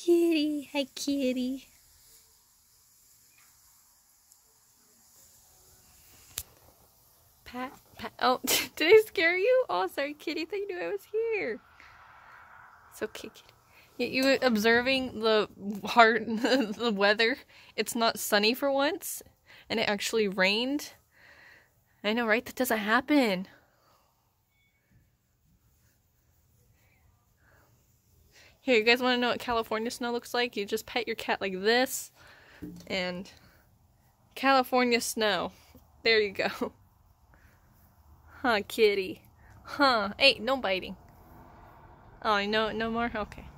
Kitty. Hi, kitty. Pat. Oh, did I scare you? Oh, sorry, kitty. I thought you knew I was here. It's okay, kitty. You observing the the weather? It's not sunny for once, and it actually rained. I know, right? That doesn't happen. Here, you guys want to know what California snow looks like? You just pet your cat like this, and California snow. There you go. Huh, kitty. Huh. Hey, no biting. Oh, no more? Okay.